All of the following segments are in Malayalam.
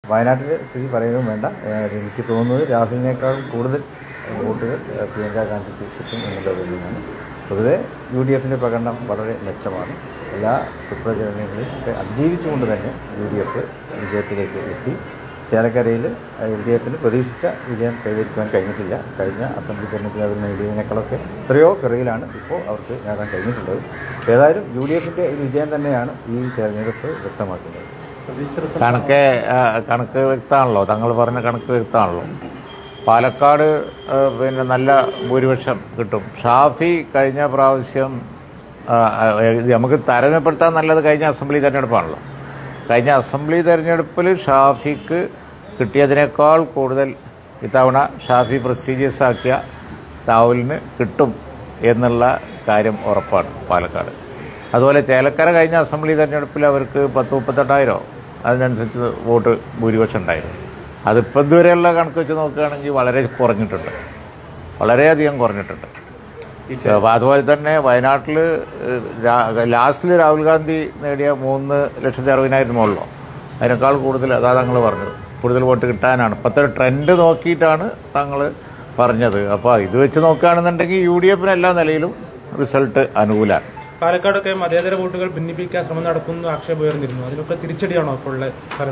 വയനാട്ടിലെ സ്ഥിതി പറയുകയും വേണ്ട. എനിക്ക് തോന്നുന്നത് രാഹുലിനേക്കാളും കൂടുതൽ വോട്ടുകൾ പ്രിയങ്ക ഗാന്ധിക്ക് കിട്ടും എന്നുള്ളത് തന്നെയാണ്. പൊതുവെ UDFിൻ്റെ പ്രകടനം വളരെ മെച്ചമാണ്. എല്ലാ സുപ്രചരണങ്ങളെയും ഒക്കെ അതിജീവിച്ചുകൊണ്ട് തന്നെ UDF വിജയത്തിലേക്ക് എത്തി. ചേലക്കരയിൽ LDFന് പ്രതീക്ഷിച്ച വിജയം കൈവരിക്കുവാൻ കഴിഞ്ഞിട്ടില്ല. കഴിഞ്ഞ അസംബ്ലി തെരഞ്ഞെടുപ്പിൽ അവർ നേടിയതിനേക്കാളൊക്കെ എത്രയോ പിറകിലാണ് ഇപ്പോൾ അവർക്ക് നേടാൻ കഴിഞ്ഞിട്ടുള്ളത്. ഏതായാലും UDFിൻ്റെ ഒരു വിജയം തന്നെയാണ് ഈ തെരഞ്ഞെടുപ്പ് വ്യക്തമാക്കുന്നത്. കണക്ക് വ്യക്തമാണല്ലോ, താങ്കൾ പറഞ്ഞ കണക്ക് വ്യക്തമാണല്ലോ. പാലക്കാട് പിന്നെ നല്ല ഭൂരിപക്ഷം കിട്ടും. ഷാഫി കഴിഞ്ഞ പ്രാവശ്യം നമുക്ക് താരതമ്യപ്പെടുത്താൻ നല്ലത് കഴിഞ്ഞ അസംബ്ലി തെരഞ്ഞെടുപ്പാണല്ലോ. കഴിഞ്ഞ അസംബ്ലി തെരഞ്ഞെടുപ്പിൽ ഷാഫിക്ക് കിട്ടിയതിനേക്കാൾ കൂടുതൽ ഇത്തവണ ഷാഫി പ്രസ്റ്റീജിയസ് ആക്കിയ രാഹുലിന് കിട്ടും എന്നുള്ള കാര്യം ഉറപ്പാണ് പാലക്കാട്. അതുപോലെ ചേലക്കര കഴിഞ്ഞ അസംബ്ലി തെരഞ്ഞെടുപ്പിൽ അവർക്ക് 10-38,000 അതിനനുസരിച്ച് വോട്ട് ഭൂരിപക്ഷം ഉണ്ടായിരുന്നു. അതിപ്പോൾ ഇതുവരെയുള്ള കണക്ക് വെച്ച് നോക്കുകയാണെങ്കിൽ വളരെ കുറഞ്ഞിട്ടുണ്ട്, വളരെയധികം കുറഞ്ഞിട്ടുണ്ട്. അതുപോലെ തന്നെ വയനാട്ടിൽ ലാസ്റ്റിൽ രാഹുൽ ഗാന്ധി നേടിയ 3,60,000 മുകളിലോ അതിനേക്കാൾ കൂടുതൽ അതാ താങ്കൾ പറഞ്ഞത്, കൂടുതൽ വോട്ട് കിട്ടാനാണ് ഇപ്പോഴത്തെ ട്രെൻഡ് നോക്കിയിട്ടാണ് താങ്കൾ പറഞ്ഞത്. അപ്പോൾ ഇത് വെച്ച് നോക്കുകയാണെന്നുണ്ടെങ്കിൽ UDFിന് എല്ലാ നിലയിലും റിസൾട്ട് അനുകൂലമാണ്. പാലക്കാടൊക്കെ മതേതര വോട്ടുകൾ ഭിന്നിപ്പിക്കാൻ ശ്രമം നടക്കുന്നു ആക്ഷേപം ഉയർന്നിരുന്നു. അതിനൊക്കെ തിരിച്ചടിയാണോ ഇപ്പോൾ ഉള്ള ഫലം?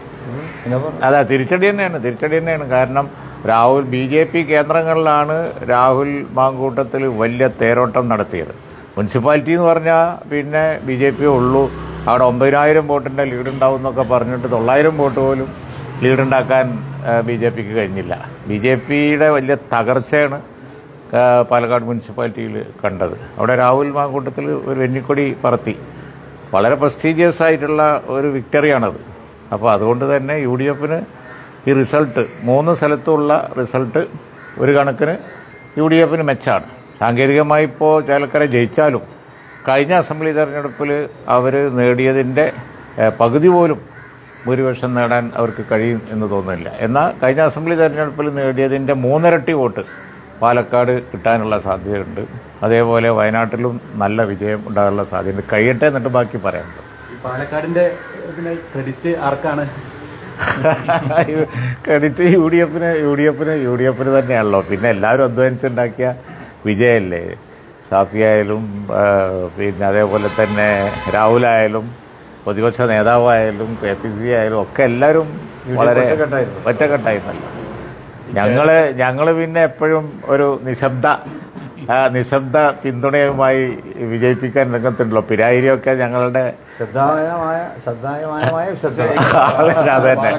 അതെ, തിരിച്ചടി തന്നെയാണ്. കാരണം രാഹുൽ BJP കേന്ദ്രങ്ങളിലാണ് രാഹുൽ മാങ്കൂട്ടത്തിൽ വലിയ തേരോട്ടം നടത്തിയത്. മുനിസിപ്പാലിറ്റി എന്ന് പറഞ്ഞാൽ പിന്നെ BJP ഉള്ളൂ. അവിടെ 9,000 വോട്ടിൻ്റെ ലീഡ് ഉണ്ടാവും എന്നൊക്കെ പറഞ്ഞിട്ട് 900 വോട്ട് പോലും ലീഡുണ്ടാക്കാൻ BJPക്ക് കഴിഞ്ഞില്ല. BJPയുടെ വലിയ തകർച്ചയാണ് പാലക്കാട് മുനിസിപ്പാലിറ്റിയിൽ കണ്ടത്. അവിടെ രാഹുൽ മാങ്കൂട്ടത്തിൽ ഒരു വെന്നിക്കൊടി പറത്തി. വളരെ പ്രസ്റ്റീജിയസ് ആയിട്ടുള്ള ഒരു വിക്ടറിയാണത്. അപ്പോൾ അതുകൊണ്ട് തന്നെ UDFന് ഈ റിസൾട്ട് 3 സ്ഥലത്തുള്ള റിസൾട്ട് ഒരു കണക്കിന് UDFന് മെച്ചമാണ്. സാങ്കേതികമായി ഇപ്പോൾ ചേലക്കര ജയിച്ചാലും കഴിഞ്ഞ അസംബ്ലി തെരഞ്ഞെടുപ്പിൽ അവർ നേടിയതിൻ്റെ പകുതി പോലും ഭൂരിപക്ഷം നേടാൻ അവർക്ക് കഴിയും എന്ന് തോന്നുന്നില്ല. എന്നാൽ കഴിഞ്ഞ അസംബ്ലി തെരഞ്ഞെടുപ്പിൽ നേടിയതിൻ്റെ 3 ഇരട്ടി വോട്ട് പാലക്കാട് കിട്ടാനുള്ള സാധ്യതയുണ്ട്. അതേപോലെ വയനാട്ടിലും നല്ല വിജയം ഉണ്ടാകാനുള്ള സാധ്യതയുണ്ട്. കഴിയട്ടെ, എന്നിട്ട് ബാക്കി പറയാനുണ്ട്. പാലക്കാടിന്റെ ക്രെഡിറ്റ് ആർക്കാണ്? ക്രെഡിറ്റ് UDFിന് തന്നെയാണല്ലോ. പിന്നെ എല്ലാവരും അധ്വാനിച്ചുണ്ടാക്കിയ വിജയമല്ലേ. ഷാഫി ആയാലും പിന്നെ അതേപോലെ തന്നെ രാഹുലായാലും പ്രതിപക്ഷ നേതാവായാലും KPCC ആയാലും ഒക്കെ എല്ലാവരും വളരെ ഒറ്റക്കെട്ടായിരുന്നല്ലോ. ഞങ്ങൾ പിന്നെ എപ്പോഴും ഒരു നിശബ്ദ പിന്തുണയുമായി വിജയിപ്പിക്കാൻ രംഗത്തുണ്ടല്ലോ. പിരായിരിയൊക്കെ ഞങ്ങളുടെ അതന്നെ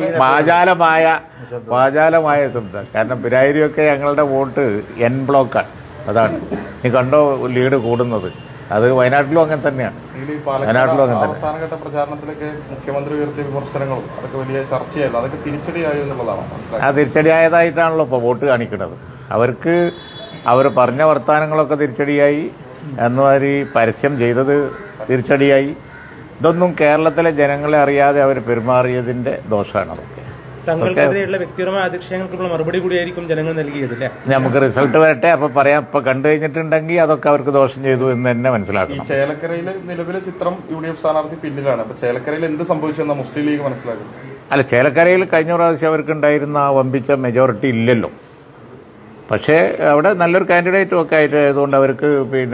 വാചാലമായ ശബ്ദം. കാരണം പിരായിരിയൊക്കെ ഞങ്ങളുടെ വോട്ട് N ബ്ലോക്കാണ്. അതാണ് നീ കണ്ടോ ലീഡ് കൂടുന്നത്. അത് വയനാട്ടിലും അങ്ങനെ തന്നെയാണ്. അവസാനഘട്ട പ്രചാരണത്തിലൊക്കെ മുഖ്യമന്ത്രി ഉയർത്തിയ വിമർശനങ്ങളും അതൊക്കെ വലിയ ചർച്ചയായിരുന്നു. അതൊക്കെ തിരിച്ചടിയായി എന്നുള്ളതാണ്. ആ തിരിച്ചടിയായതായിട്ടാണല്ലോ ഇപ്പോൾ വോട്ട് കാണിക്കുന്നത്. അവർ പറഞ്ഞ വർത്തമാനങ്ങളൊക്കെ തിരിച്ചടിയായി, എന്നുമാതിരി പരസ്യം ചെയ്തത് തിരിച്ചടിയായി. ഇതൊന്നും കേരളത്തിലെ ജനങ്ങളെ അറിയാതെ അവർ പെരുമാറിയതിന്റെ ദോഷമാണ്. അതൊക്കെ തങ്ങൾക്കെതിരെയുള്ള വ്യക്തിപരമായ അധിക്ഷേപങ്ങൾക്കുള്ള മറുപടി കൂടിയായിരിക്കും ജനങ്ങൾ നൽകിയതല്ലേ? നമുക്ക് റിസൾട്ട് വരട്ടെ, അപ്പൊ പറയാം. ഇപ്പൊ കണ്ടു കഴിഞ്ഞിട്ടുണ്ടെങ്കിൽ അതൊക്കെ അവർക്ക് ദോഷം ചെയ്തു എന്ന് തന്നെ മനസ്സിലാക്കണം. ഈ ചേലക്കരയിലെ നിലവിലെ ചിത്രം UDF സ്ഥാനാർത്ഥി പിന്നിലാണ്. അപ്പൊ ചേലക്കരയിൽ എന്ത് സംഭവിച്ചെന്നാ മുസ്ലിം ലീഗ് മനസ്സിലാക്കുന്നത്? അല്ല, ചേലക്കരയിൽ കഴിഞ്ഞ പ്രാവശ്യം അവർക്കുണ്ടായിരുന്ന ആ വമ്പിച്ച മെജോറിറ്റി ഇല്ലല്ലോ. പക്ഷേ അവിടെ നല്ലൊരു കാൻഡിഡേറ്റും ഒക്കെ ആയതുകൊണ്ട് അവർക്ക്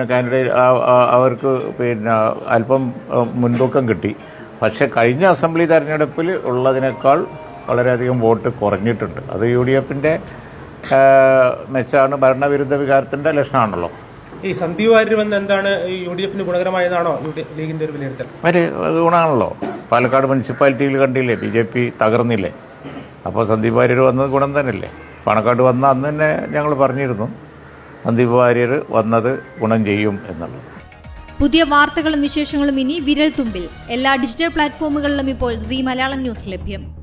അല്പം മുൻതൂക്കം കിട്ടി. പക്ഷേ കഴിഞ്ഞ അസംബ്ലി തെരഞ്ഞെടുപ്പിൽ ഉള്ളതിനേക്കാൾ വളരെയധികം വോട്ട് കുറഞ്ഞിട്ടുണ്ട്. അത് UDFിന്റെ മെച്ചാണ്, ഭരണവിരുദ്ധ വികാരത്തിന്റെ ലക്ഷണമാണല്ലോ. ഈ സന്ദീപ് വാര്യർ വന്ന് എന്താണ് UDFിന് ഗുണകരമായതാണോ ലീഗിന്റെ ഒരു വിലയിരുത്തൽ? ഗുണമാണല്ലോ. പാലക്കാട് മുനിസിപ്പാലിറ്റിയിൽ കണ്ടില്ലേ, BJP തകർന്നില്ലേ? അപ്പോൾ സന്ദീപ് വാര്യർ വന്നത് ഗുണം തന്നെയല്ലേ? പാണക്കാട് വന്ന അന്ന് തന്നെ ഞങ്ങൾ പറഞ്ഞിരുന്നു സന്ദീപ് വാര്യർ വന്നത് ഗുണം ചെയ്യും എന്നുള്ളത്. പുതിയ വാർത്തകളും വിശേഷങ്ങളും ഇനി വിരൽ തുമ്പിൽ. എല്ലാ ഡിജിറ്റൽ പ്ലാറ്റ്ഫോമുകളിലും ഇപ്പോൾ Zee മലയാളം ന്യൂസ് ലഭ്യം.